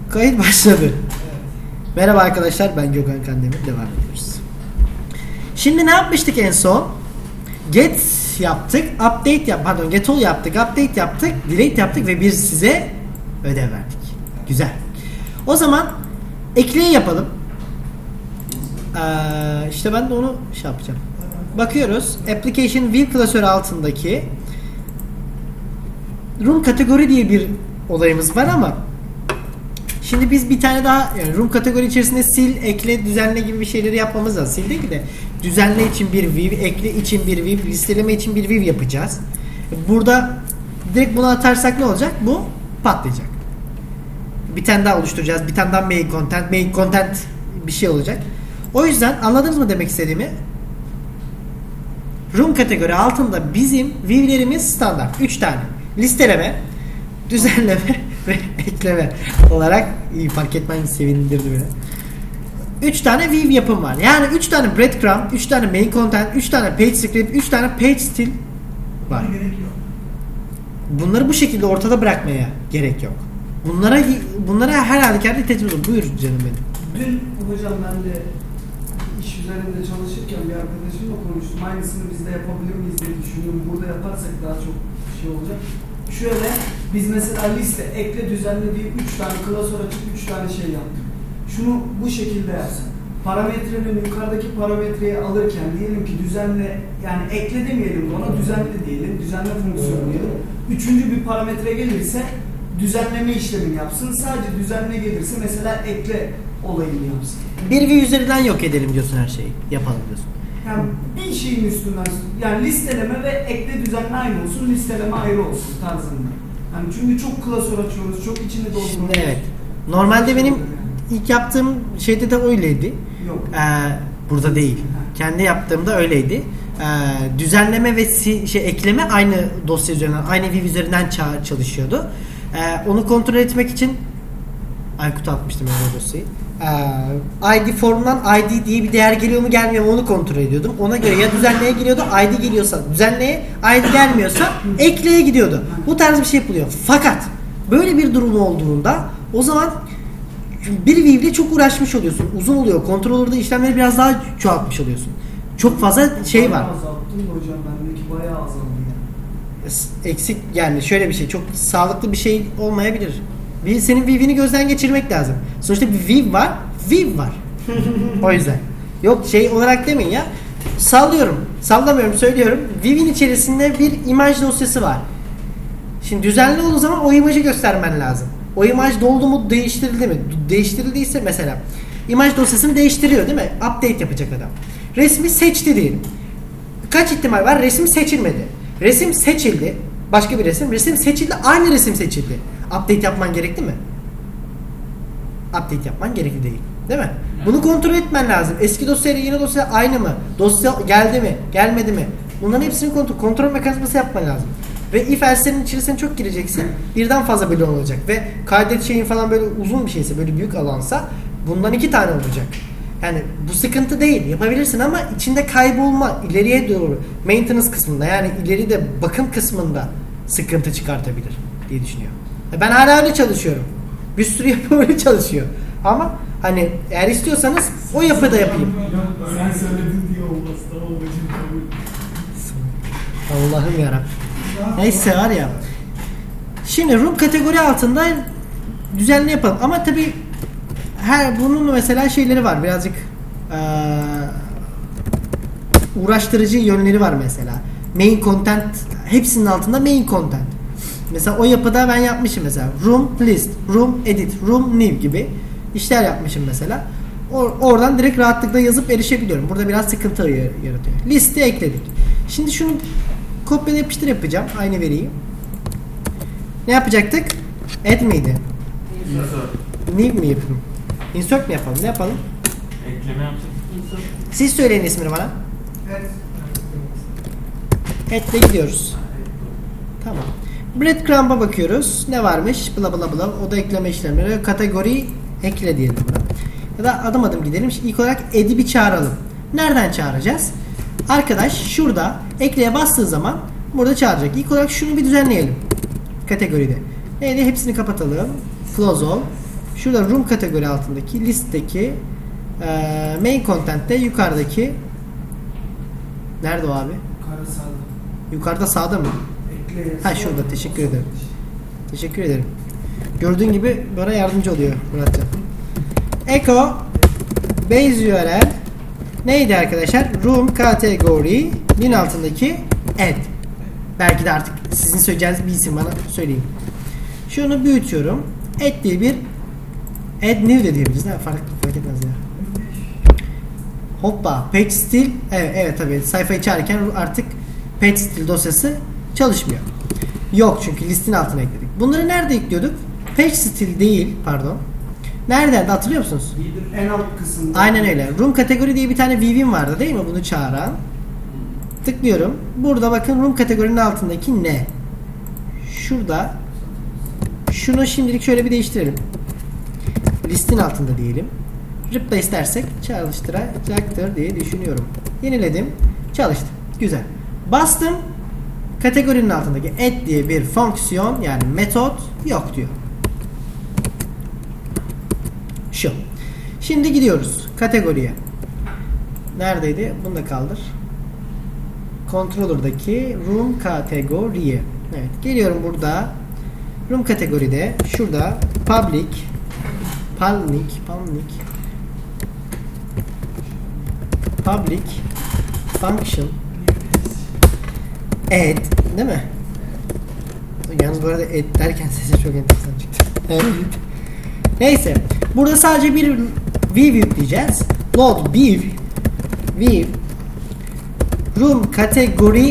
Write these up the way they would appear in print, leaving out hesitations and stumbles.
Kayıt başladı. Merhaba arkadaşlar, ben Gökhan Kandemir. Devam ediyoruz. Şimdi ne yapmıştık en son? Get yaptık, get all yaptık, update yaptık, delete yaptık ve bir size ödev verdik. Güzel. O zaman ekleyi yapalım. İşte ben de onu şey yapacağım. Bakıyoruz. Application View klasörü altındaki Room kategori diye bir olayımız var ama şimdi biz bir tane daha, yani room kategori içerisinde sil, ekle, düzenle gibi bir şeyleri yapmamız lazım. Sil değil ki de düzenle için bir view, ekle için bir view, listeleme için bir view yapacağız. Burada direkt bunu atarsak ne olacak? Bu patlayacak. Bir tane daha oluşturacağız. Bir tane daha main content bir şey olacak. O yüzden anladınız mı demek istediğimi? Room kategori altında bizim view'lerimiz standart. 3 tane. Listeleme, düzenleme ve ekleme olarak iyi fark etmen sevindirdi beni. 3 tane view yapım var. Yani 3 tane breadcrumb, 3 tane main content, 3 tane page script, 3 tane page stil var. Bunları bu şekilde ortada bırakmaya gerek yok. Bunlara her halükarda ihtiyacımız var. Buyur canım benim. Dün hocam ben de iş üzerinde çalışırken bir arkadaşımla konuştum. Aynısını biz de yapabilir miyiz diye düşünüyorum. Burada yaparsak daha çok şey olacak. Şöyle, biz mesela liste, ekle, düzenle diye 3 tane klasör açıp 3 tane şey yaptık. Şunu bu şekilde yapsın. Parametrenin yukarıdaki parametreyi alırken diyelim ki düzenle, yani ekle demeyelim ona, düzenle diyelim, düzenle fonksiyonu diyelim. Üçüncü bir parametre gelirse düzenleme işlemini yapsın. Sadece düzenle gelirse mesela ekle olayını yapsın. Bir view üzerinden yok edelim diyorsun her şeyi. Yapalım diyorsun. Yani bir şeyin üstünden, yani listeleme ve ekle düzenle aynı olsun, listeleme ayrı olsun tarzında. Yani çünkü çok klasör açıyoruz, çok içini dolduruyoruz. Şimdi evet. Normalde benim ilk yaptığım şeyde de öyleydi. Yok. Burada değil. Kendi yaptığımda öyleydi. Düzenleme ve ekleme aynı dosya üzerinden, aynı view üzerinden çalışıyordu. Onu kontrol etmek için Aykut'a atmıştım ben o dosyayı. ID formdan ID diye bir değer geliyor mu gelmiyor mu onu kontrol ediyordum. Ona göre ya düzenleye giriyordu, ID geliyorsa düzenleye, ID gelmiyorsa ekleye gidiyordu. Bu tarz bir şey yapılıyor. Fakat böyle bir durum olduğunda o zaman bir view'de çok uğraşmış oluyorsun. Uzun oluyor. Controller'da işlemleri biraz daha çoğaltmış oluyorsun. Çok fazla şey var. Azalttım da hocam, bendeki bayağı azaldı yani. Eksik, yani şöyle bir şey, çok sağlıklı bir şey olmayabilir. Senin view'ini gözden geçirmek lazım. Sonuçta bir view var, view var. O yüzden. Yok şey olarak demeyin ya. Sallamıyorum, söylüyorum. View'in içerisinde bir imaj dosyası var. Şimdi düzenli olduğu zaman o imajı göstermen lazım. O imaj doldu mu, değiştirildi mi? Değiştirildiyse mesela imaj dosyasını değiştiriyor değil mi? Update yapacak adam. Resmi seçti diyelim. Kaç ihtimal var? Resim seçilmedi. Resim seçildi. Başka bir resim. Resim seçildi. Aynı resim seçildi. Update yapman gerekli mi? Update yapman gerekli değil. Değil mi? Bunu kontrol etmen lazım. Eski dosyayla yeni dosya aynı mı? Dosya geldi mi? Gelmedi mi? Bunların hepsini kontrol mekanizması yapman lazım. Ve if else'lerin içerisine çok gireceksin. Birden fazla bölüm olacak. Ve kaydet şeyin falan böyle uzun bir şeyse, böyle büyük alansa bundan 2 tane olacak. Yani bu sıkıntı değil. Yapabilirsin ama içinde kaybolma, ileriye doğru maintenance kısmında, yani ileride bakım kısmında sıkıntı çıkartabilir diye düşünüyorum. Ben hala öyle çalışıyorum. Bir sürü yapı öyle çalışıyor. Ama hani eğer istiyorsanız o yapıda yapayım. Sen söyledin diye olmaz. Tamam hocam, kabul. Allah'ım yarabbim. Neyse var ya. Şimdi room kategori altında düzenli yapalım. Ama tabii bunun mesela şeyleri var. Birazcık uğraştırıcı yönleri var mesela. Main content, hepsinin altında main content. Mesela o yapıda ben yapmışım mesela. Room list, room edit, room new gibi işler yapmışım mesela. Oradan direkt rahatlıkla yazıp erişebiliyorum. Burada biraz sıkıntı yaratıyor. Liste ekledik. Şimdi şunu kopyala yapıştır yapacağım. Aynı veriyi. Ne yapacaktık? Add miydi? New mi yapalım? Insert mi yapalım? Ne yapalım? Ekleme yaptık. Siz söyleyin ismini bana. Evet. Add'le gidiyoruz. Tamam. Breadcrumb'a bakıyoruz. Ne varmış? Bla bla bla. O da ekleme işlemleri. Kategori ekle diyelim buna. Ya da adım adım gidelim. Şimdi ilk olarak add'i bir çağıralım. Nereden çağıracağız? Arkadaş şurada ekleye bastığı zaman burada çağıracak. İlk olarak şunu bir düzenleyelim. Kategoride. Neydi? Hepsini kapatalım. Close all. Şurada room kategori altındaki listteki main content'te yukarıdaki nerede o abi? Yukarı sağda. Yukarıda sağda mı? Ekle yazı Ha şurada, var. teşekkür ederim. Teşekkür ederim. Gördüğün gibi bana yardımcı oluyor Muratcan. Echo base URL neydi arkadaşlar? Room category'nin altındaki add. Belki de artık sizin söyleyeceğiniz bir isim bana söyleyin. Şunu büyütüyorum. Add diye bir add new de diyebiliriz. Ne fark etmez ya. Hoppa. Page stil. Evet tabii. Sayfayı çağırırken artık page stil dosyası çalışmıyor. Yok çünkü listin altına ekledik. Bunları nerede ekliyorduk? Page stil değil. Pardon. Nereden hatırlıyor musunuz? En alt kısımda. Aynen öyle. Room kategori diye bir tane vivim vardı değil mi? Bunu çağıran. Tıklıyorum. Burada bakın room kategorinin altındaki ne? Şurada. Şunu şimdilik şöyle bir değiştirelim. Listin altında diyelim. Replace dersek çalıştıracaktır diye düşünüyorum. Yeniledim. Çalıştı. Güzel. Bastım. Kategorinin altındaki add diye bir fonksiyon yani metot yok diyor. Şu. Şimdi gidiyoruz kategoriye. Neredeydi? Bunu da kaldır. Controller'daki room kategoriye. Evet. Geliyorum burada. Room kategoride şurada public function add değil mi? Yalnız bu arada add derken sesi çok enteresan çıktı. Evet. Neyse. Burada sadece bir view yükleyeceğiz. Load view room category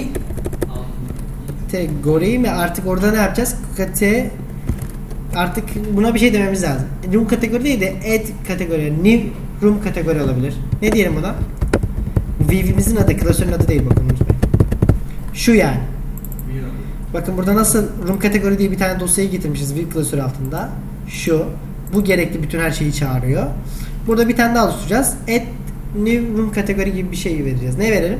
mi artık orada ne yapacağız? Artık buna bir şey dememiz lazım. Room kategori değil de add kategori, new room kategori olabilir. Ne diyelim buna? View'imizin adı, klasörün adı değil bakın unutmayın. Şu yani. Bakın burada nasıl room kategori diye bir tane dosyayı getirmişiz view klasörü altında. Şu. Bu gerekli bütün her şeyi çağırıyor. Burada bir tane daha oluşturacağız. Add new room kategori gibi bir şey vereceğiz. Ne verelim?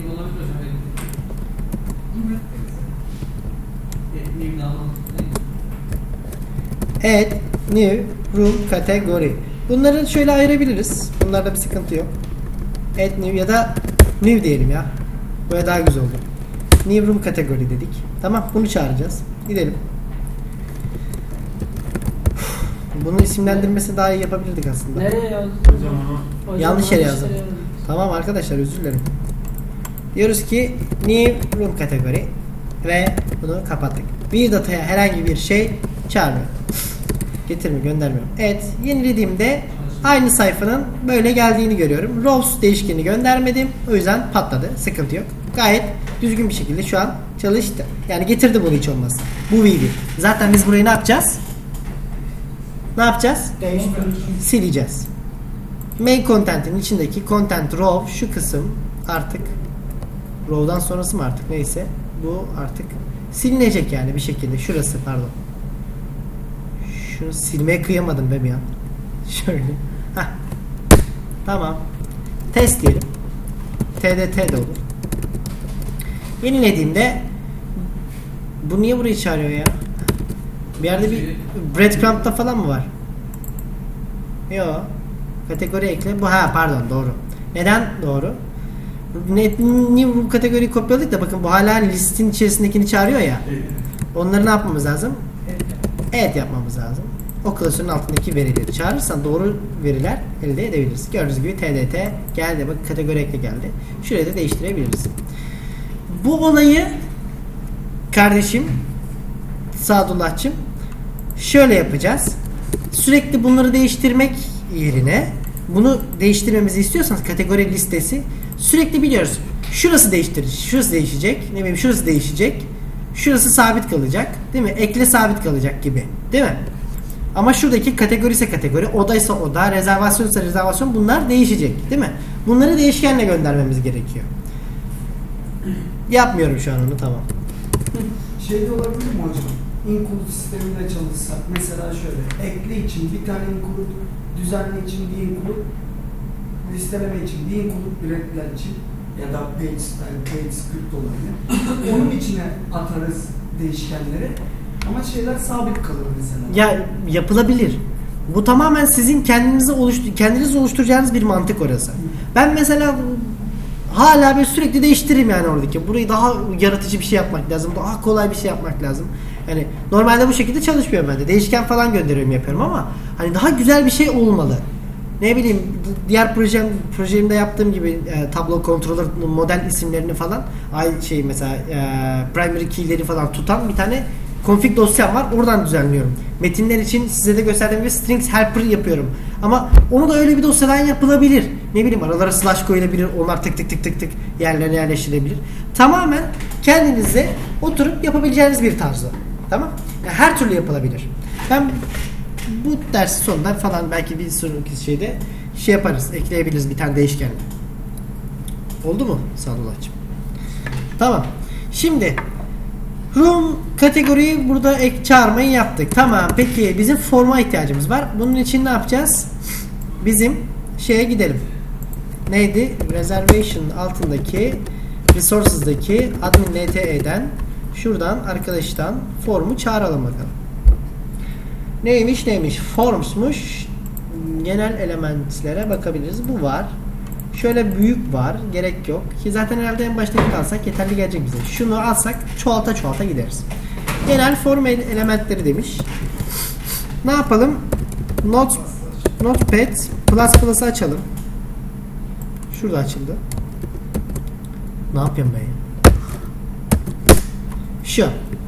Add new room category. Bunları şöyle ayırabiliriz. Bunlarda bir sıkıntı yok. Add new ya da new diyelim ya. Böyle daha güzel oldu. New room category dedik. Tamam, bunu çağıracağız. Gidelim. Bunun isimlendirmesi daha iyi yapabilirdik aslında. Nereye yazdın? Hocam onu Yanlış yere yazdım. Tamam arkadaşlar, özür dilerim. Diyoruz ki new room category ve bunu kapattık. Bir dataya herhangi bir şey çağırmıyor. Getirmiyor, göndermiyor. Evet, yenilediğimde aynı sayfanın böyle geldiğini görüyorum. Rows değişkeni göndermedim. O yüzden patladı. Sıkıntı yok. Gayet düzgün bir şekilde şu an çalıştı. Yani getirdi bunu hiç olmazsa. Bu VB. Zaten biz burayı ne yapacağız? Ne yapacağız? Sileceğiz. Main content'in içindeki content row şu kısım artık row'dan sonrası mı artık neyse bu artık silinecek yani bir şekilde. Şurası pardon. Şunu silmeye kıyamadım be bir an. Şöyle. Heh. Tamam. Test diyelim. TDT de olur. Yenilediğimde bu niye burayı çağırıyor ya? Bir yerde bir breadcrumb'da falan mı var? Yok. Kategori ekle. Bu pardon doğru. Neden doğru? Niye bu kategoriyi kopyaladık da bakın bu hala listin içerisindekini çağırıyor ya. Onları ne yapmamız lazım? Evet yapmamız lazım. O klasörün altındaki verileri çağırırsan doğru veriler elde edebiliriz. Gördüğünüz gibi TDT geldi. Bak kategori ekle geldi. Şurayı da değiştirebiliriz. Bu olayı kardeşim Sadullah'cığım şöyle yapacağız. Sürekli bunları değiştirmek yerine bunu değiştirmemizi istiyorsanız kategori listesi sürekli biliyoruz. Şurası şurası değişecek. Ne bileyim şurası değişecek. Şurası sabit kalacak. Değil mi? Ekle sabit kalacak gibi. Değil mi? Ama şuradaki kategori ise kategori, oda ise oda, rezervasyon ise rezervasyon bunlar değişecek. Değil mi? Bunları değişkenle göndermemiz gerekiyor. Yapmıyorum şu an onu tamam. Şey de olabilir mi hocam? Include sisteminde çalışsak mesela şöyle ekle için bir tane include, düzenle için bir include, listeleme için bir include, üretler için ya da page script olabilir. Onun içine atarız değişkenleri ama şeyler sabit kalır mesela. Ya yapılabilir. Bu tamamen sizin kendiniz oluşturacağınız bir mantık orası. Ben mesela hala bir sürekli değiştiririm yani oradaki. Burayı daha yaratıcı bir şey yapmak lazım. Daha kolay bir şey yapmak lazım. Yani normalde bu şekilde çalışmıyorum ben de. Değişken falan gönderiyorum, yapıyorum ama hani daha güzel bir şey olmalı. Ne bileyim, diğer projemde yaptığım gibi tablo controller model isimlerini falan mesela primary key'leri falan tutan bir tane config dosyam var. Oradan düzenliyorum. Metinler için size de gösterdiğim gibi strings helper yapıyorum. Ama onu da öyle bir dosyadan yapılabilir. Ne bileyim, aralara slash koyulabilir. Onlar tık tık tık tık tık yerlerine yerleştirilebilir. Tamamen kendinize oturup yapabileceğiniz bir tarzı. Tamam? Yani her türlü yapılabilir. Ben bu dersin sonunda falan belki bir sonraki şeyde yaparız. Ekleyebiliriz bir tane değişken. Oldu mu Sadullah'cığım? Tamam. Şimdi room kategoriyi burada çağırmayı yaptık. Tamam. Peki bizim forma ihtiyacımız var. Bunun için ne yapacağız? Bizim şeye gidelim. Neydi? Reservation altındaki resources'daki admin LTE'den şuradan arkadaştan formu çağıralım bakalım. Neymiş? Forms'muş. Genel elementlere bakabiliriz. Bu var. Şöyle büyük var. Gerek yok. Ki zaten herhalde en baştaki alsak yeterli gelecek bize. Şunu alsak çoğalta gideriz. Genel form elementleri demiş. Ne yapalım? Notepad++'ı açalım. Şurada açıldı. Ne yapıyorum ben ya? Şu.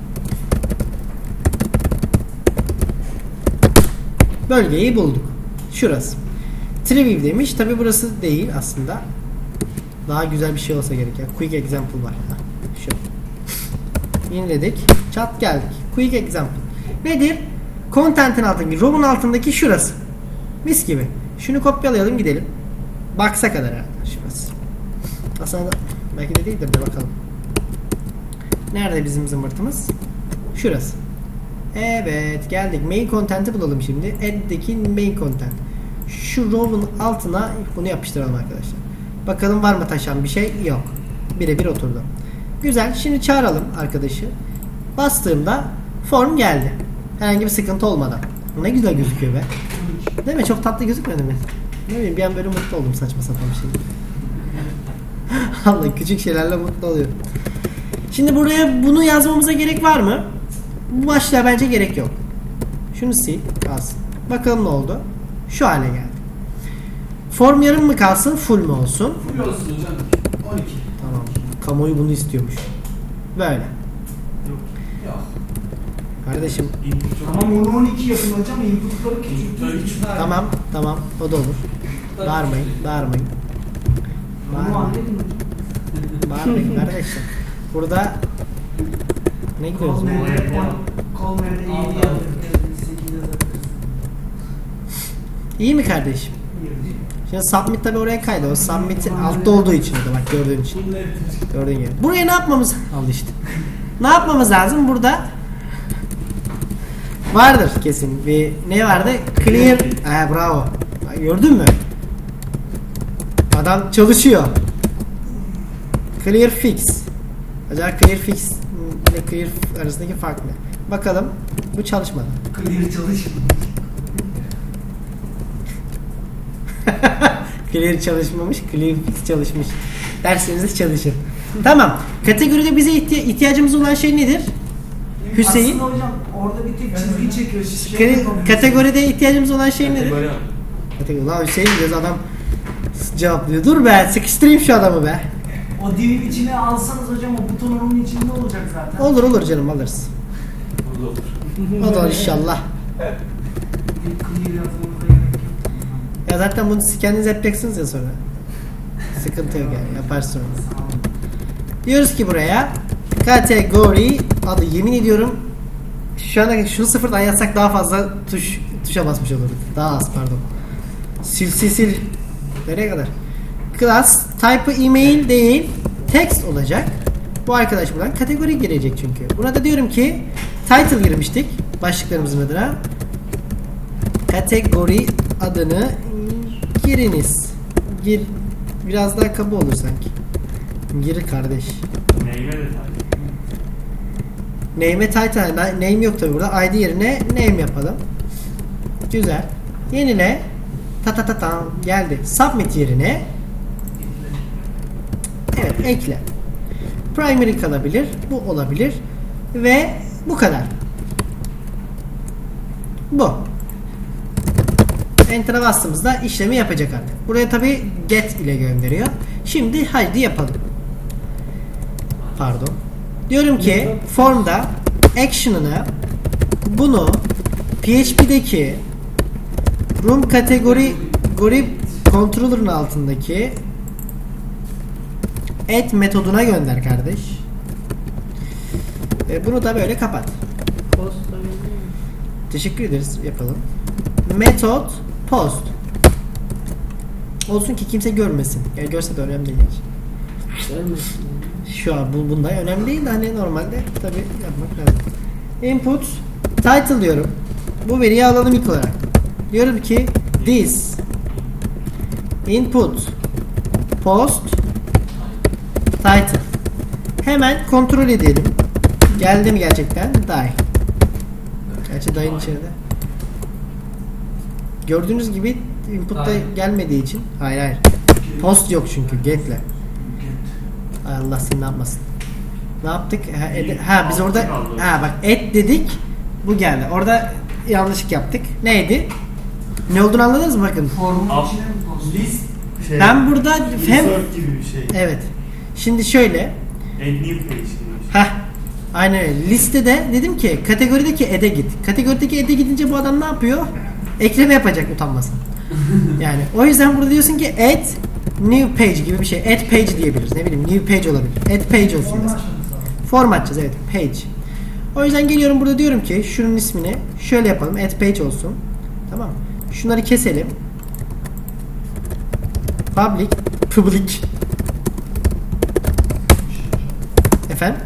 Bölgeyi bulduk. Şurası. Treeview demiş. Tabi burası değil aslında. Daha güzel bir şey olsa gerek ya. Quick example var. Şu. Yeniledik. Çat geldik. Quick example. Nedir? Content'in altındaki, row'un altındaki şurası. Mis gibi. Şunu kopyalayalım gidelim. Box'a kadar herhalde. Şurası. Aslında belki de değildir de bakalım. Nerede bizim zımbırtımız? Şurası. Evet, geldik. Main content'i bulalım şimdi. Add'deki main content. Şu row'un altına bunu yapıştıralım arkadaşlar. Bakalım var mı taşan bir şey? Yok. Birebir oturdu. Güzel. Şimdi çağıralım arkadaşı. Bastığımda form geldi. Herhangi bir sıkıntı olmadan. Ne güzel gözüküyor be. Değil mi? Çok tatlı gözükmedi mi? Ne bileyim, bir an böyle mutlu oldum saçma sapan bir şey. Allah, küçük şeylerle mutlu oluyorum. Şimdi buraya bunu yazmamıza gerek var mı? Bu başlığa bence gerek yok. Şunu sil, kalsın. Bakalım ne oldu? Şu hale geldi. Form yarım mı kalsın, full mu olsun? Full olsun hocam. 12. Tamam. Kamuoyu bunu istiyormuş. Böyle. Yok. Kardeşim. Tamam, onu 12 yapın hocam. Input'ları küçük. Tamam. O da olur. Bağırmayın. Bağırmayın kardeşim. Burada ne gidiyoruz? İyi mi kardeşim? Şimdi submit tabi oraya kaydı. O submit altta olduğu için de bak, gördüğün için. Gördüğün gibi. Buraya ne yapmamız? Al işte. Ne yapmamız lazım burada? Vardır kesin. Bir ne vardı? Clear. Bravo. Gördün mü? Adam çalışıyor. Clear fix. Acaba clear fix ile clear arasındaki fark ne? Bakalım. Bu çalışmadı. Clear çalışmadı. Clear çalışmamış, clear fix çalışmış. Dersleriniz çalışın. Tamam. Kategoride bize ihtiyacımız olan şey nedir? Hüseyin. Aslında hocam orada bir tek çizgi çekiyor. Kategoride ihtiyacımız olan şey nedir? Kategori. Lan Hüseyin diyoruz, adam cevaplıyor. Dur be, sıkıştırayım şu adamı be. O divin içine alsanız hocam, o buton onun içinde olacak zaten. Olur canım, alırız. O da olur inşallah. Ya zaten bunu kendiniz yapacaksınız ya sonra. Sıkıntı yok yani, yaparsın sonra. Diyoruz ki buraya kategori adı, yemin ediyorum şu anda şunu sıfırdan yazsak daha fazla tuşa basmış olurduk. Daha az, pardon. Sil. Nereye kadar? Class type'ı email değil, text olacak. Bu arkadaş buradan kategori girecek çünkü. Burada diyorum ki title girmiştik başlıklarımızın adına. Kategori adını giriniz. Gir. Biraz daha kaba olur sanki. Gir kardeş. Name'e title. Name yok tabi burada. ID yerine name yapalım. Güzel. Yenile. Geldi. Submit yerine. Evet, ekle. Primary kalabilir. Bu olabilir. Ve bu kadar. Bu. Enter'a bastığımızda işlemi yapacak artık. Buraya tabi get ile gönderiyor. Şimdi haydi yapalım. Pardon. Diyorum ki formda action'ını bunu PHP'deki room kategori controller'ın altındaki add metoduna gönder kardeş. Bunu da böyle kapat. Teşekkür ederiz. Yapalım. Metot post. Olsun ki kimse görmesin. Yani görse de önemli değil. Görmesin. Şu an bunda önemli değil de hani normalde tabi yapmak lazım. Input title diyorum. Bu veriyi alalım ilk olarak. Diyorum ki this input post title. Hemen kontrol edelim. Geldi mi gerçekten? Die. Gerçi die'nin içeride. Gördüğünüz gibi input'ta gelmediği için. Hayır. Post yok çünkü get'le. Allah seni ne yapmasın. Ne yaptık? Biz orada bak et dedik. Bu geldi. Orada yanlışlık yaptık. Neydi? Ne olduğunu anladınız mı bakın? Formun içine mi post? List şey. Ben burada hem Insert gibi bir şey. evet. Şimdi şöyle. Add new page gibi bir şey. Aynen öyle. Listede dedim ki kategorideki add'e git. Kategorideki add'e gidince bu adam ne yapıyor? Ekleme yapacak utanmasın. Yani o yüzden burada diyorsun ki add new page gibi bir şey. Add page diyebiliriz. Ne bileyim new page olabilir. Add page olsun mesela. Form açacağız evet. Page. O yüzden geliyorum burada diyorum ki şunun ismini şöyle yapalım. Add page olsun. Tamam. Şunları keselim. Public. Efendim?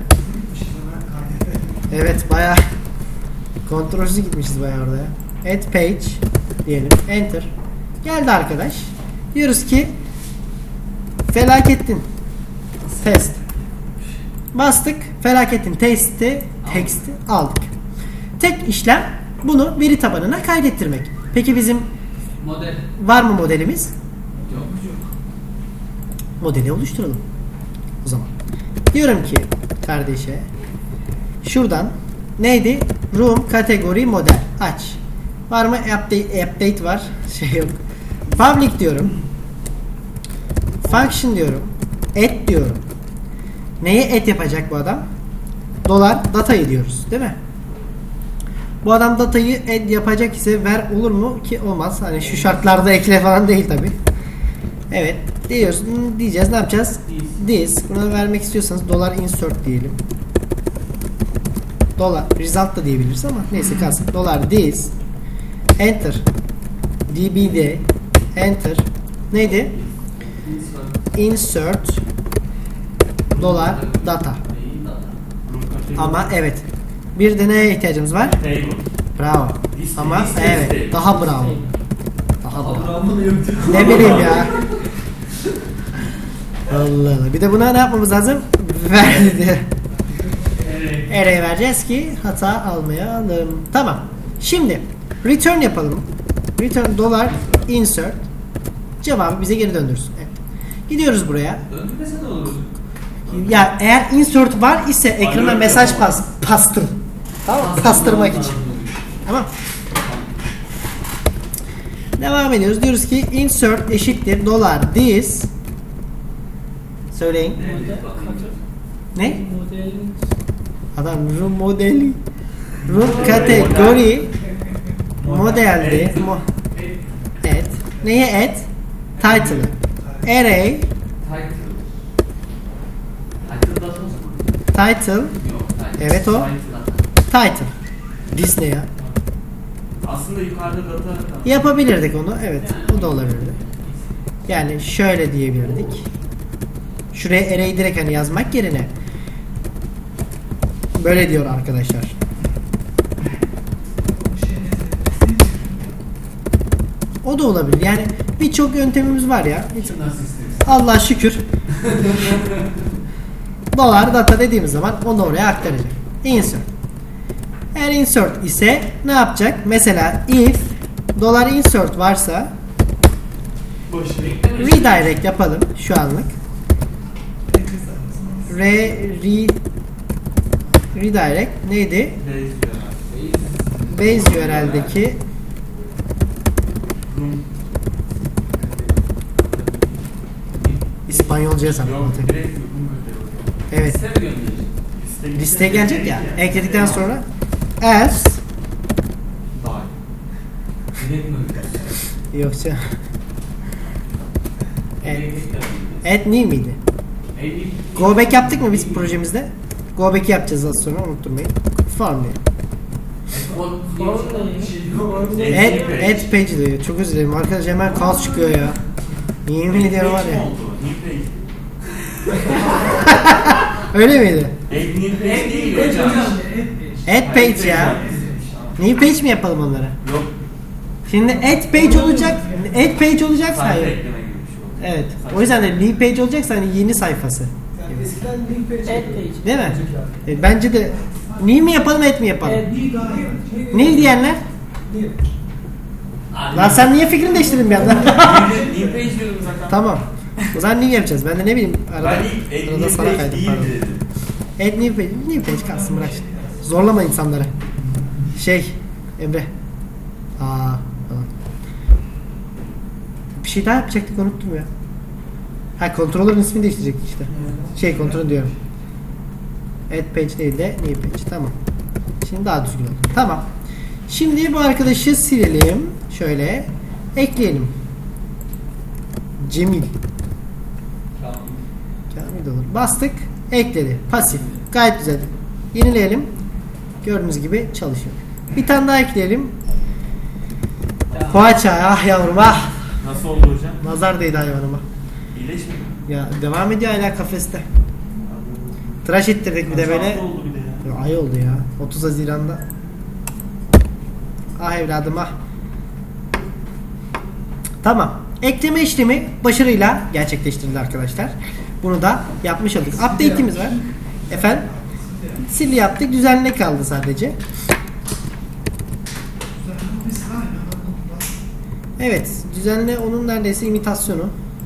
Evet bayağı kontrolsüz gitmişiz bayağı orada ya. Add page diyelim. Enter. Geldi arkadaş. Diyoruz ki felakettin test. Bastık. Felakettin text'i aldık. Tek işlem bunu veri tabanına kaydettirmek. Peki bizim Model. var mı modelimiz? Yok. Modeli oluşturalım. O zaman. Diyorum ki kardeşe şuradan neydi? Room kategori model. Aç. Var mı? Update var. Şey yok. Public diyorum. Function diyorum. Add diyorum. Neye add yapacak bu adam? Datayı diyoruz. Değil mi? Bu adam datayı add yapacak ise ver olur mu? Ki olmaz. Hani şu şartlarda ekle falan değil tabi. Evet. Diyeceğiz. Ne yapacağız? This. Buna vermek istiyorsanız $insert diyelim. Result da diyebiliriz ama neyse kalsın. $this. Enter. db'de enter. Neydi? Insert $data. Ama evet. Bir de neye ihtiyacımız var? Table. Bravo. Ama evet. Daha bravo. Daha bravo. Bravo ne yapacağız? Ne bileyim ya. Allah Allah. Bir de buna ne yapmamız lazım? Ver dedi. Array vereceğiz ki hata almayalım. Tamam. Şimdi return yapalım. Return $insert. Cevabı bize geri döndürsün. Evet. Gidiyoruz buraya. Döndürmese de olur. Ya eğer insert var ise ekrana mesaj pastır. Tamam mı? Pastırmak için. Tamam. Devam ediyoruz. Diyoruz ki insert eşittir $this. Söyleyin. Ne? Adam room modeli. Room kategori modeldi. Add. Neye add? Title. Array. Title. Evet o. Title. This ne ya? Aslında yukarıda data Yapabilirdik onu. Evet. Bu da olabilirdi. Yani şöyle diyebilirdik. Şuraya array direkt hani yazmak yerine böyle diyor arkadaşlar. O da olabilir. Yani birçok yöntemimiz var ya. Allah şükür. $data dediğimiz zaman onu oraya aktaracak. Insert. Eğer insert ise ne yapacak? Mesela if $insert varsa Boş. redirect yapalım şu anlık. Redirect neydi? Base URL'deki İspanyolcaya sanırım. Yok direkt Evet. Liste mi gönderecek? Listeye gelecek ya. Ekledikten sonra as Direkt mi gönderecek? yoksa Direkt de add new miydi? gönderecek. Go back yaptık mı biz projemizde? Go back yapacağız az sonra, unutturmayın. Form diye. Add page diyor. Çok özür dilerim arkadaşlar, hemen kaos çıkıyor ya. Yemin ediyorum var ya. Öyle miydi? Add page ya. New page mi yapalım onlara? Yok. Şimdi add page olacak. Add page olacaksa Sayfa hayır. ekleme gibi bir şey oldu. Evet. O yüzden de new page olacaksa hani yeni sayfası. Yani eskiden link page. Add page. Değil mi? Bence de new mi yapalım, add mi yapalım? New daha iyi. New diyenler? New. Lan sen niye fikrini değiştirdin bir anda? New page diyordum zaten. Tamam. O zaman new yapacağız. Ben de ne bileyim arada, Ben ilk arada new sana page kaydım. değil Pardon. dedim. Add new page. New page kalsın, bırak şimdi. Zorlama insanları. Emre. Falan. Bir şey daha yapacaktık, unuttum ya. Ha, controller'ın ismini değiştirecektik işte. Kontrol diyorum. Add page değil de new page. Tamam. Şimdi daha düzgün oldu. Tamam. Şimdi bu arkadaşı silelim. Şöyle. Ekleyelim. Cemil. Kamil de olur. Bastık. Ekledi. Pasif. Gayet güzel. Yenileyelim. Gördüğünüz gibi çalışıyor. Bir tane daha ekleyelim. Poğaça. Ah yavrum ah. Nasıl oldu hocam? Nazar değdi hayvanıma. İyileşmedi mi? Ya devam ediyor hala kafeste. Tıraş ettirdik bir de Kaç beni. hafta oldu bir de ya? Ya, ay oldu ya. 30 Haziran'da. Ah evladım ah. Tamam. Ekleme işlemi başarıyla gerçekleştirildi arkadaşlar. Bunu da yapmış olduk. Update'imiz var. Efendim? Sil yaptık. Düzenle kaldı sadece. Evet. Düzenle onun neredeyse imitasyonu.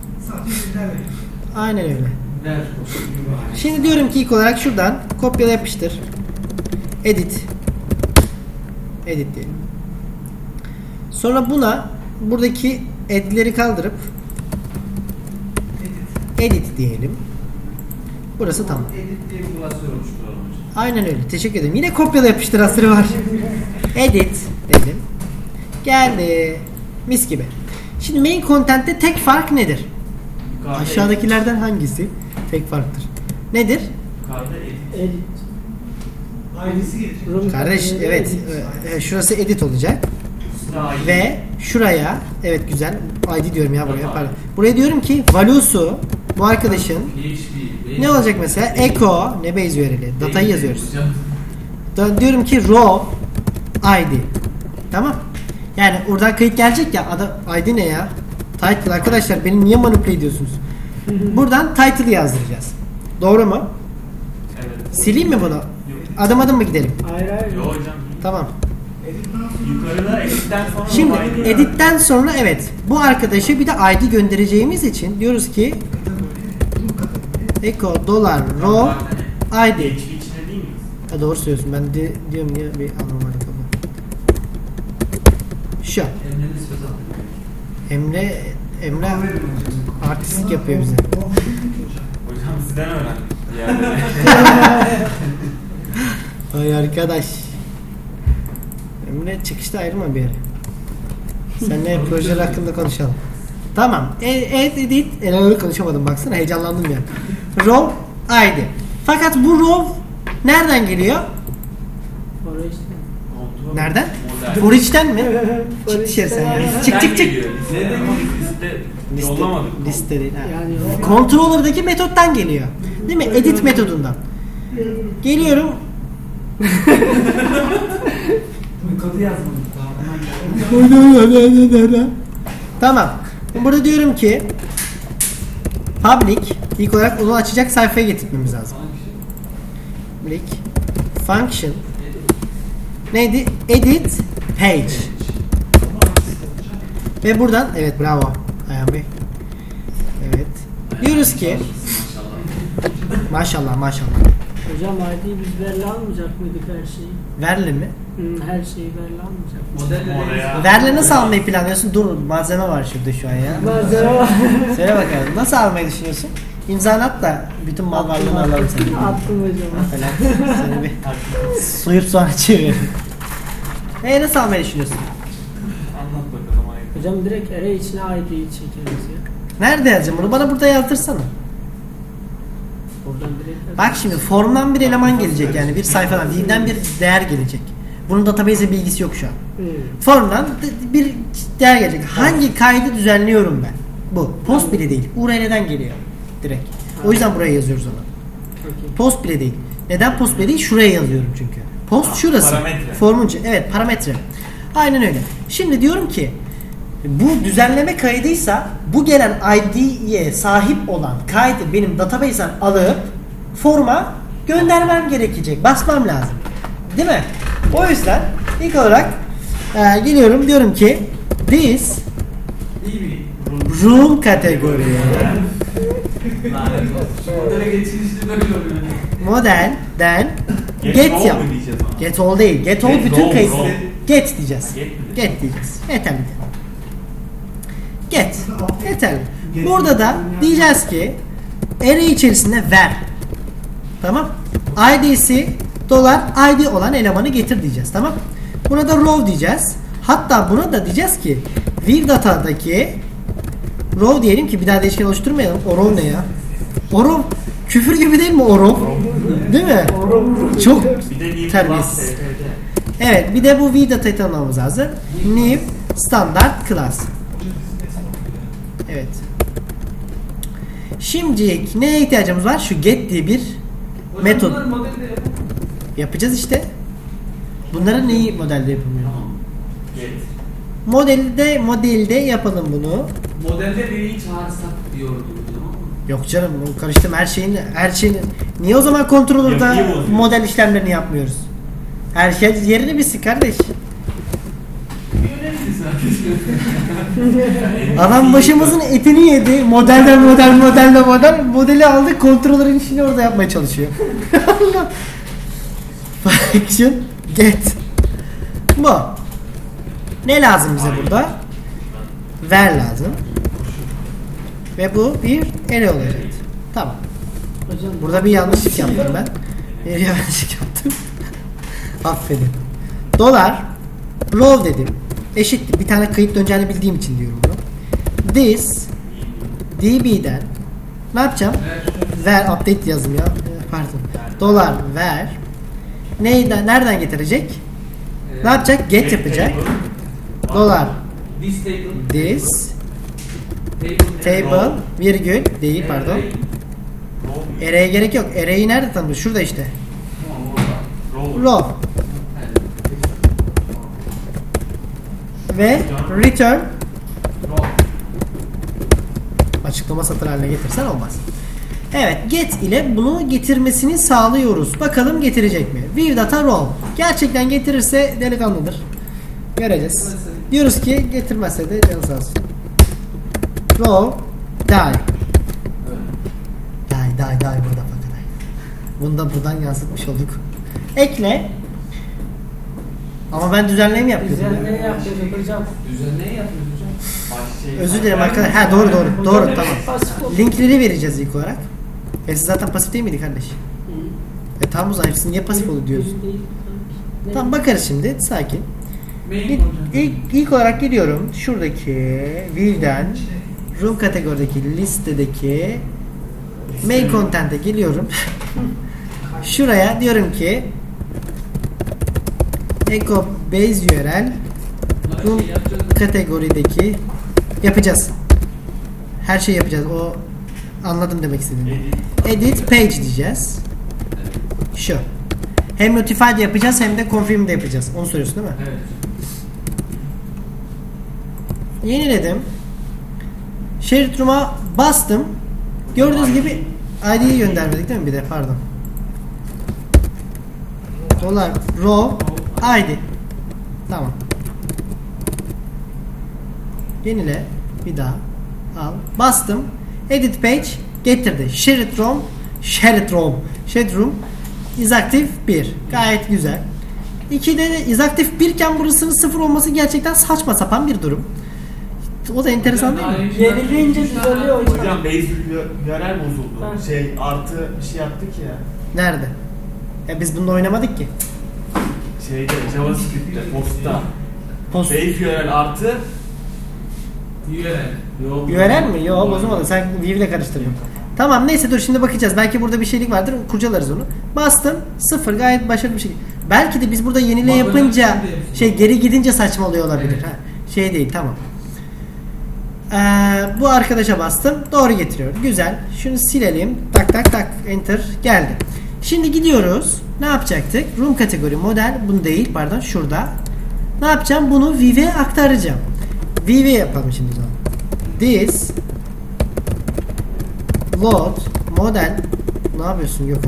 Aynen öyle. Ver. Şimdi diyorum ki ilk olarak şuradan kopyala yapıştır. Edit. Edit diyelim. Sonra buna buradaki editleri kaldırıp edit diyelim. Burası tamam. Edit diye bir klasör oluşturalım hocam. Aynen öyle. Teşekkür ederim. Yine kopyala yapıştır asırı var. Edit dedim. Geldi. Mis gibi. Şimdi main content'te tek fark nedir? Yukarıda Aşağıdakilerden hangisi tek farktır? Nedir? Yukarıda edit. Edit. Ailesi gelecek. Kardeş evet. Şurası edit olacak. Daha iyi. Ve şuraya evet güzel ID diyorum ya buraya pardon. Buraya diyorum ki value'su bu arkadaşın ne olacak mesela? Echo ne base URL'i? Datayı yazıyoruz. Diyorum ki row ID. Tamam. Yani oradan kayıt gelecek ya. ID ne ya? Title arkadaşlar, beni niye manipüle ediyorsunuz? Buradan title yazdıracağız. Doğru mu? Evet. Sileyim mi bunu? Adım adım mı gidelim? Hayır hayır. Yo hocam. Tamam. Yukarıda editten sonra Şimdi ID editten sonra evet bu arkadaşa bir de ID göndereceğimiz için diyoruz ki echo $row ID. PHP içinde değil miyiz? Ha, doğru söylüyorsun, ben de diyorum ya bir anormallik oldu. Şu Emre artistlik yapıyor bize. Hocam sizden öğrendim. Yani. Ay arkadaş. Emre çıkışta ayrılma bir yere. Seninle projeler hakkında konuşalım. Tamam. Edit. Öyle konuşamadım baksana, heyecanlandım ya. Row ID. Fakat bu row nereden geliyor? Oraya işte. Nereden? Model. For içten mi? Çık dışarı sen ya. Çık çık çık. Liste ama biz liste yollamadık. Liste değil. Ha. Yani Controller'daki metottan geliyor. Değil mi? Edit metodundan. Geliyorum. Kodu yazmadım. Tamam. Burada diyorum ki public ilk olarak onu açacak sayfaya getirmemiz lazım. Public function neydi? Edit page. Ve buradan evet bravo Ayhan Bey. Evet. Diyoruz ki maşallah maşallah. Hocam ID'yi biz verle almayacak mıydık her şeyi? Verle mi? Her şeyi verle almayacak. Modelleri Verle nasıl almayı planlıyorsun? Dur malzeme var şurada şu an ya. Malzeme var. Söyle bakalım nasıl almayı düşünüyorsun? İmzanı at da bütün mal varlığını alalım seni. Attım hocam. Falan. Seni bir soyup sonra çevir. Nasıl almayı düşünüyorsun? Anlat bakalım ayıp. Hocam direkt array içine ID'yi çekeriz ya. Nerede yazacağım bunu? Bana burada yazdırsana. Oradan direkt Bak şimdi formdan bir eleman gelecek yani bir sayfadan, V'den bir değer gelecek. Bunun database'e bilgisi yok şu an. Formdan bir değer gelecek. Hangi kaydı düzenliyorum ben? Bu. Post bile değil. URL'den geliyor direkt. O yüzden buraya yazıyoruz onu. Okay. Post bile değil. Neden post bile değil? Şuraya yazıyorum çünkü. Post şurası. Parametre. Formun evet parametre. Aynen öyle. Şimdi diyorum ki bu düzenleme kaydıysa bu gelen ID'ye sahip olan kaydı benim database'den alıp forma göndermem gerekecek. Basmam lazım. Değil mi? O yüzden ilk olarak geliyorum diyorum ki this iyi bir room kategori modele geçilişte böyle oluyor. modelden Get get all yap. mu diyeceğiz ona? Get all değil. Get all Get bütün all, kayıtları. all. Get diyeceğiz. Get mi? Get diyeceğiz. Yeterli. Get. Yeterli. Burada da diyeceğiz ki array içerisinde ver. Tamam. ID'si $id olan elemanı getir diyeceğiz. Tamam. Buna da row diyeceğiz. Hatta buna da diyeceğiz ki view data'daki row diyelim ki bir daha değişken oluşturmayalım. O row ne ya? O row küfür gibi değil mi o row? Değil mi? Çok Bir de new terbiyesiz. class TFT. Evet bir de bu view data'yı tanımlamamız lazım. New standard class. Evet. Şimdilik neye ihtiyacımız var? Şu get diye bir metot. Bunları modelde yapalım. Yapacağız işte. Bunların neyi modelde yapılmıyor? Get. Modelde yapalım bunu. Modelde veriyi çağırsak diyordum ama. Yok canım bunu karıştım her şeyini. Niye o zaman controller'da Yapıyı bozuyor. model işlemlerini yapmıyoruz? Her şey yerini bilsin kardeş. Bir önemli zaten. Adam başımızın etini yedi. Modeli aldı. Controller'ın işini orada yapmaya çalışıyor. Function get. Bu. Ne lazım bize burada? Ver lazım. Ve bu bir array olacak. Tamam. Hocam Burada bir yanlışlık yaptım ben. Bir yanlışlık yaptım. Affedin. $row dedim. Eşittir. Bir tane kayıt döneceğini bildiğim için diyorum bunu. This db'den ne yapacağım? Ver update yazdım ya. Pardon. $ver. Nereden getirecek? Ne yapacak? Get yapacak. This table. This table virgül değil pardon. Array'e gerek yok. Array'i nerede tanımlıyor? Şurada işte. Row. Ve return açıklama satır haline getirsen olmaz. Evet, get ile bunu getirmesini sağlıyoruz. Bakalım getirecek mi? View data row. Gerçekten getirirse delikanlıdır. Göreceğiz. Diyoruz ki getirmezse de canı sağ olsun. Row die. Die burada bakın. Bunu da buradan yansıtmış olduk. Ekle. Ama ben düzenleme yapıyordum. güzel ne yapıyorduk hocam? Düzenleyi yapıyoruz hocam. Özür dilerim arkadaşlar. Ha doğru Hocam, tamam. pasif ol. Linkleri vereceğiz ilk olarak. Siz zaten pasif değil miydi kardeş? Tamam o zaman hepsini niye pasif oluyor diyorsun? Ne? Tamam bakarız şimdi. Sakin. Main hocam. İlk olarak gidiyorum. Şuradaki view'den room kategorideki listedeki main content'e geliyorum. Şuraya diyorum ki echo base URL room kategorideki yapacağız. Her şeyi yapacağız. O anladım demek istediğimi. Edit page diyeceğiz. Şu. Hem notify de yapacağız hem de confirm de yapacağız. Onu soruyorsun değil mi? Evet. Yeniledim. Shared room'a bastım. Gördüğünüz gibi ID'yi göndermedik değil mi bir de? Pardon. $row ID. Tamam. Yenile. Bir daha. Al. Bastım. Edit page getirdi. Shared room is active 1. Gayet güzel. 2'de is active 1 iken burasının 0 olması gerçekten saçma sapan bir durum. O da enteresan değil mi? Yenileyince düzeliyor hocam. Hocam base URL bozuldu. Ha. Artı bir şey yaptık ya. Nerede? Biz bununla oynamadık ki. JavaScript'te, postta. Post. Base URL artı URL. URL mi? Yok bozulmadı. Sen Vue ile karıştırıyorsun. Tamam neyse dur şimdi bakacağız. Belki burada bir şeylik vardır. Kurcalarız onu. Bastım. 0 gayet başarılı bir şey. Belki de biz burada yenile yapınca geri gidince saçma oluyor olabilir. Evet. Ha, şey değil tamam. Bu arkadaşa bastım. Doğru getiriyor. Güzel. Şunu silelim. Tak tak tak. Enter. Geldi. Şimdi gidiyoruz. Ne yapacaktık? Room kategori model. Bunu değil. Pardon. Şurada. Ne yapacağım? Bunu Vue'ye aktaracağım. Vue yapalım şimdi o zaman. This load model. Ne yapıyorsun Gökhan?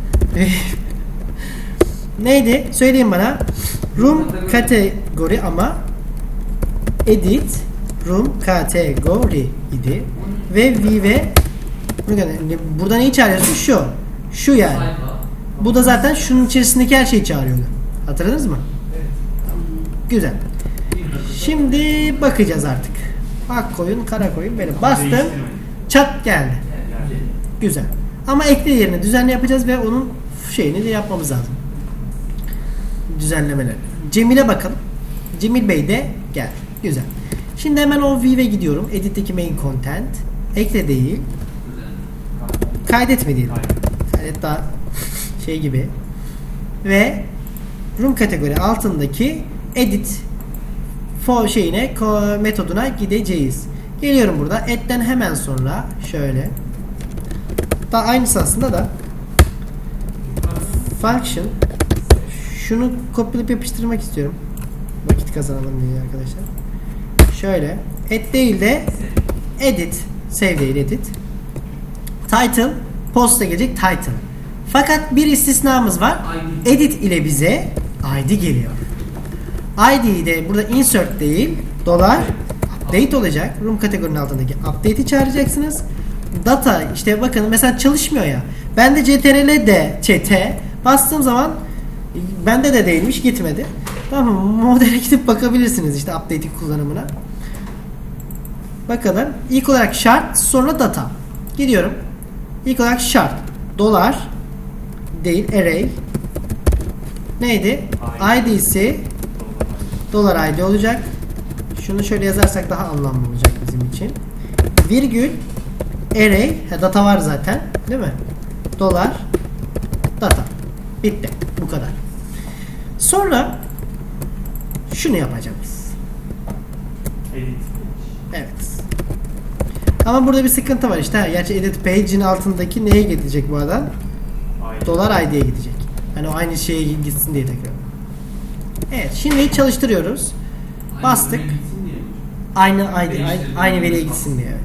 Neydi? Söyleyin bana. Room kategori ama edit room category idi. Ve Vue burada neyi çağırıyorsun? Şu yani. Bu da zaten şunun içerisindeki her şeyi çağırıyordu. Hatırladınız mı? Güzel. Şimdi bakacağız artık. Ak koyun, kara koyun benim. Bastım. Çat geldi. Güzel. Ama ekle yerine düzenli yapacağız ve onun şeyini de yapmamız lazım. Düzenlemeleri. Cemil'e bakalım. Cemil Bey de geldi. Güzel. Şimdi hemen o Vue'ye gidiyorum. Edit'teki main content. Ekle değil. Kaydet mi diyelim? Kaydet daha şey gibi. Ve room kategori altındaki edit metoduna gideceğiz. Geliyorum burada. Add'den hemen sonra şöyle. Daha aynısı aslında da function şunu kopyalayıp yapıştırmak istiyorum. Vakit kazanalım diye arkadaşlar. Şöyle. Add değil de edit. Save değil edit. Title. Post'a gelecek title. Fakat bir istisnamız var. Edit ile bize ID geliyor. ID'yi de burada insert değil $update olacak. Room kategorinin altındaki update'i çağıracaksınız. Data işte bakın mesela çalışmıyor ya. Bende CTRL de ÇT bastığım zaman bende de değilmiş gitmedi. Tamam modele gidip bakabilirsiniz işte update'in kullanımına. Bakalım. İlk olarak şart sonra data. Gidiyorum. İlk olarak şart. Dolar değil array. Neydi? ID'si dolar ID olacak. Şunu şöyle yazarsak daha anlamlı olacak bizim için. Virgül array data var zaten değil mi? Dolar data. Bitti. Bu kadar. Sonra şunu yapacağız. edit. Evet. Ama burada bir sıkıntı var işte. Gerçi edit page'in altındaki neye gidecek bu adam? Dolar ID'ye gidecek. Hani o aynı şeye gitsin diye tekrar. Evet. Şimdi çalıştırıyoruz. Bastık. Aynı veriye gitsin diye. Evet.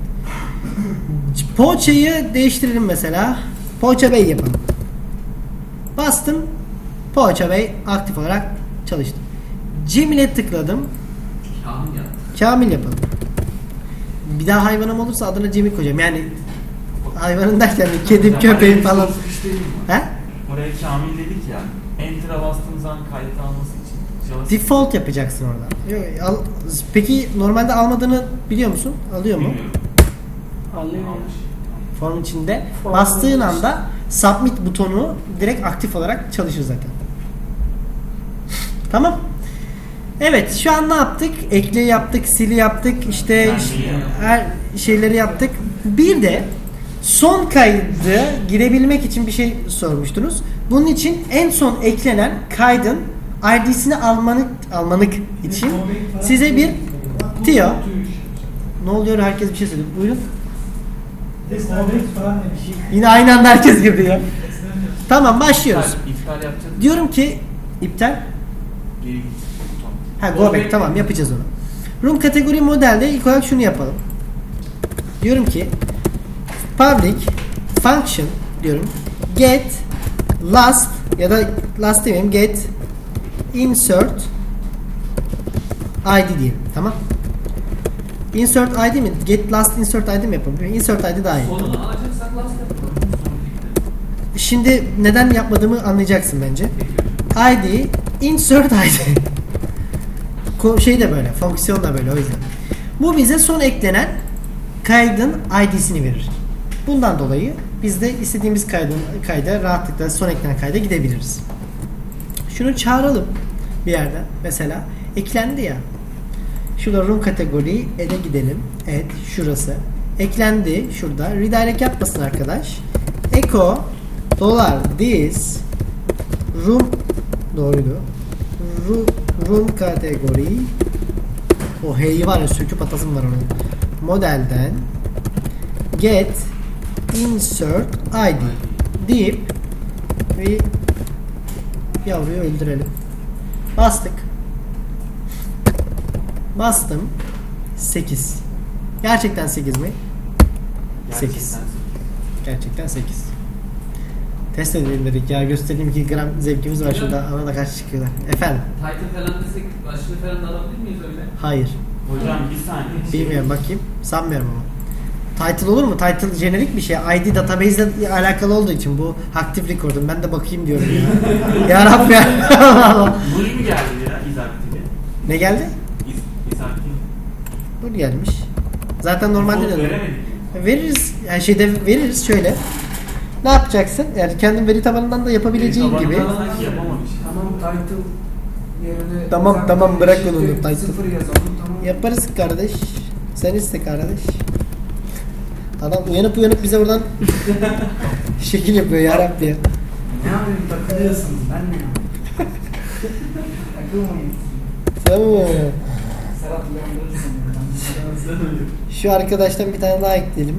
Poğaçayı değiştirelim mesela. Poğaça Bey yapalım. Bastım. Poğaça Bey aktif olarak çalıştı. Cemil'e tıkladım. Kamil yapalım. Bir daha hayvanım olursa adına Cemil koyacağım. Yani hayvanın derken kedim, köpeğim falan. He? Oraya Kamil dedik ya. Enter'a bastığımız an kayıt alması için JavaScript. Default yapacaksın orada. Peki normalde almadığını biliyor musun? Alıyor mu? Bilmiyorum. Alıyor. Form içinde. Form Bastığın içinde. anda submit butonu direkt aktif olarak çalışır zaten. Tamam. Evet şu an ne yaptık? Ekle yaptık, sili yaptık, işte her şeyleri yaptık. Bir de son kaydı girebilmek için bir şey sormuştunuz. Bunun için en son eklenen kaydın ID'sini almanık için size bir Tio. Ne oluyor? Herkes bir şey söylüyor. Buyurun. Yine aynı anda herkes girdi ya. Tamam başlıyoruz. İptal yapacağız. Diyorum ki iptal. Geri git. Ha go back tamam yapacağız onu. Room kategori modelde ilk olarak şunu yapalım. Diyorum ki public function diyorum get last ya da last demeyeyim get insert ID diyelim tamam. Insert ID mi? Get last insert ID mi yapalım? Insert ID daha iyi. Sonunu alacaksak last yapalım. Şimdi neden yapmadığımı anlayacaksın bence. ID, insert ID. Şey de böyle, fonksiyon da böyle o yüzden. Bu bize son eklenen kaydın ID'sini verir. Bundan dolayı biz de istediğimiz kayda rahatlıkla son eklenen kayda gidebiliriz. Şunu çağıralım bir yerden. Mesela eklendi ya. Şurada room kategori add'e gidelim. Add şurası. Eklendi şurada. Redirect yapmasın arkadaş. Echo $this room doğruydu. Room kategori o H'yi var ya söküp atasım var onun. Modelden get insert ID deyip ve yavruyu öldürelim. Bastık. Bastım. 8. Gerçekten 8 mi? 8. Gerçekten 8. Test edelim dedik ya. Göstereyim 2 gram zevkimiz var şurada. Ana da kaç çıkıyorlar. Efendim? Title falan desek başlığı falan da alabilir miyiz öyle? Hayır. Hocam bir saniye. Bilmiyorum bakayım. Sanmıyorum ama. Title olur mu? Title jenerik bir şey. ID database ile alakalı olduğu için bu active record'um. Ben de bakayım diyorum ya. Ya Rabbi ya. Nuri mi geldi ya izaktivi? Ne geldi? İzaktivi. Bu gelmiş. Zaten normalde de veremedik mi? veririz. Yani şeyde veririz şöyle. Ne yapacaksın? Yani kendin veri tabanından da yapabileceğin Veri gibi. tabanından sanki yapamamış. Tamam title yerine Tamam, uzak tamam, bir bırak şey onu, de title. 0 yazalım tamam. Yaparız kardeş. Sen iste kardeş. Adam uyanıp bize buradan şekil yapıyor ya Rabbi ya. Ne yapayım takılıyorsunuz ben ne yapayım? Takılmayın. Tamam. Serhat uyandırırsın. Şu arkadaştan bir tane daha ekleyelim.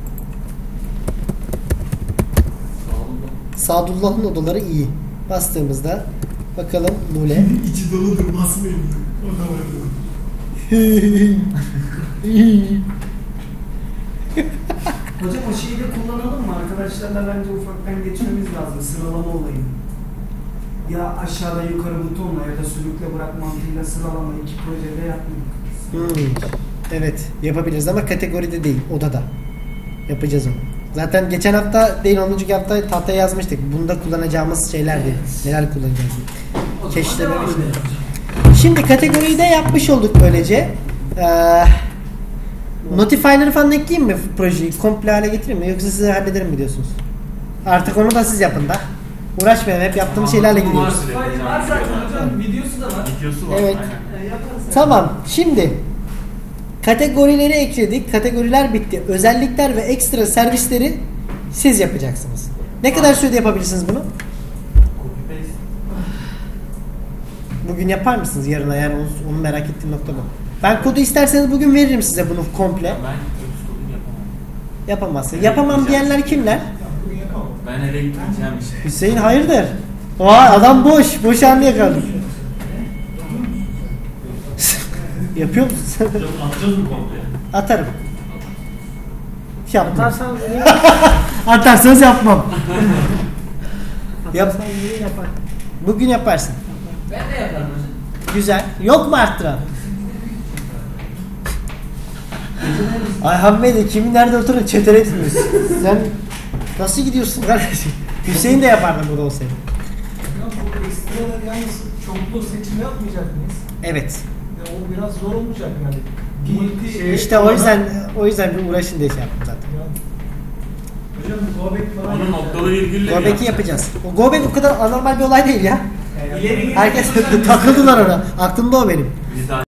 Sadullah'ın odaları iyi. Bastığımızda bakalım Nule. İçi doludur basmayın. Hocam o şeyi de kullanalım mı? Arkadaşlarla bence ufaktan geçmemiz lazım. Sıralama olayını. Ya aşağıda yukarı butonla ya da sürükle bırak mantığıyla sıralama iki projede yapmadık. Evet yapabiliriz ama kategoride değil odada. Yapacağız onu. Zaten geçen hafta değil 10. hafta tahtaya yazmıştık. Bunda kullanacağımız şeyler değil. Neler kullanacağız diye. Çeşitleme bir şey. Şimdi kategoriyi de yapmış olduk böylece. Notifier'ları falan ekleyeyim mi projeyi? Komple hale getireyim mi? Yoksa size hallederim mi diyorsunuz? Artık onu da siz yapın da. Uğraşmayalım hep yaptığım şeylerle gidiyoruz. Var zaten hocam videosu da var. Videosu var. Evet. Aynen. Yaparız. Tamam. Şimdi kategorileri ekledik. Kategoriler bitti. Özellikler ve ekstra servisleri siz yapacaksınız. Ne kadar sürede yapabilirsiniz bunu? Copy paste. Bugün yapar mısınız yarına? Yani onu merak ettiğim nokta bu. Ben kodu isterseniz bugün veririm size bunu komple. Ben Xcode'u yapamam. Yapamazsın. Yapamam diyenler kimler? Ben eve gideceğim işte. Hüseyin hayırdır? Vay adam boş. Boş anlıya kaldım. Yapıyor musun sen? Hocam atacağız mı komple? Atarım. Yapmam. Atarsanız iyi, Atarsanız yapmam. Yap. atarsanız iyi yapar. Bugün yaparsın. Ben de yaparım hocam. Güzel. Yok mu arttıran? Ayhan Bey de kimin nerede oturur çetere etmiyorsun. Sen nasıl gidiyorsun kardeşim? Hüseyin de yapardı burada olsaydı. Ya bu ekstralar yalnız çoklu seçim yapmayacak mıyız? Evet. Ya o biraz zor olmayacak yani. İşte o yüzden bir uğraşın diye şey yaptım zaten. Hocam Gobek falan Onu noktalı virgülle Gobek'i yapacağız. O Gobek o kadar anormal bir olay değil ya. İleri Herkes takıldılar ona. Aklımda o benim. Biz daha